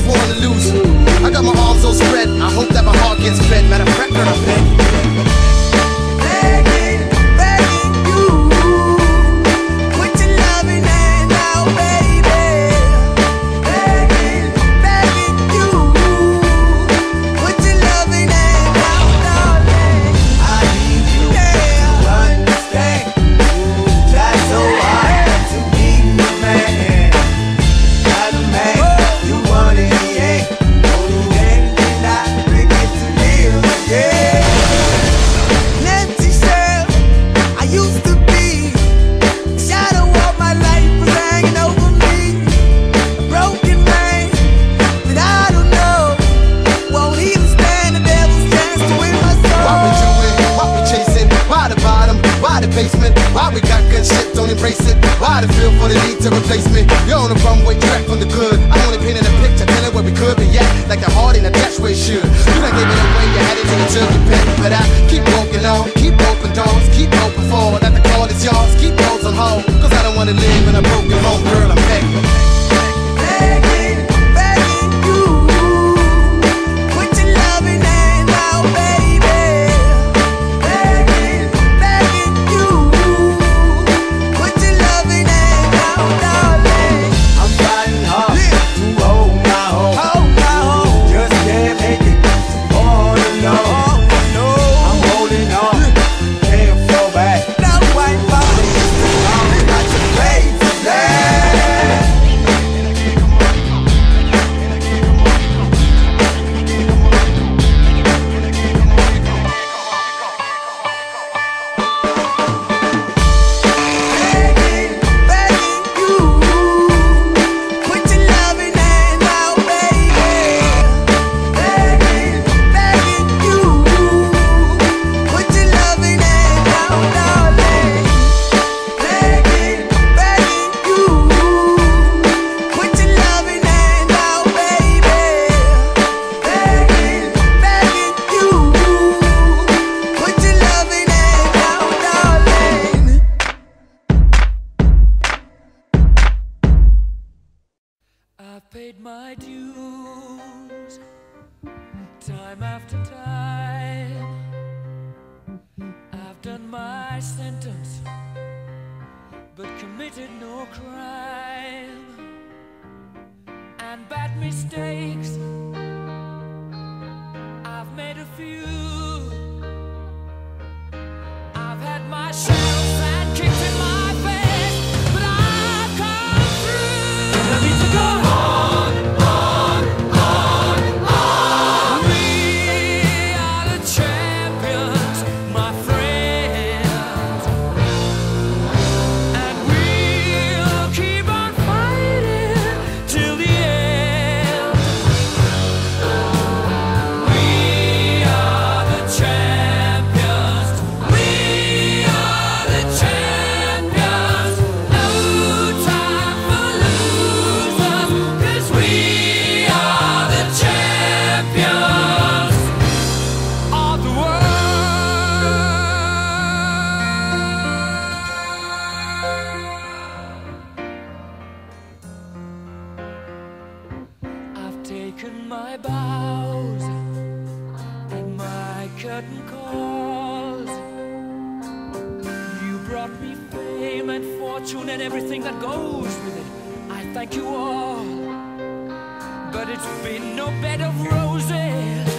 born to lose. I got my arms all spread, I hope that my heart gets fed. Matter of fact, girl, I'm begging you, put your loving hand out, baby. Begging you, put your loving hand out, darling. I need you to understand, try so hard to be the man. Not a man, you want it, yeah. Only then did I forget to live again. An empty shell I used to be, the shadow of my life was hanging over me. A broken man that I don't know won't even stand the devil's chance to win my soul. Why we doing? Why we chasing? Why the bottom? Why the basement? Why we got good shit, don't embrace it? Why the feel for the need to replace me? You're on the runway track from the good. I'm only painting a picture, telling where we could be at, like the heart in a dash where it should. You done gave it away, you had it till you took your pick. But I keep walking on, keep open doors, keep open for that the call is yours. Keep those on hold, cause I don't wanna live in a broken home, girl, I'm begging. Begging you, put your loving hand out, baby. Begging you, put your loving hand out, darling. I'm fighting hard to hold my home. Just can't make it all alone. I'm holding on, can't fall back. Now quite falling, I'm not your place today. Begging you, put your loving hand out, baby. Begging you, put your loving hand out, darling. Begging you, put your loving hand out, baby. Begging you, put your loving hand out, darling. I've paid my dues, time after time. I've done my sentence, but committed no crime. And bad mistakes, I've made a few. I've had my shells and kicks in my face, but I've come through. I need to go on. We are the champions, my friends, and we'll keep on fighting till the end. We are the champions. We are the champions. No time for losers, 'cause we are the champions of the world. I've taken my bows and my curtain calls. You brought me fame and fortune and everything that goes with it. I thank you all, but it's been no bed of roses.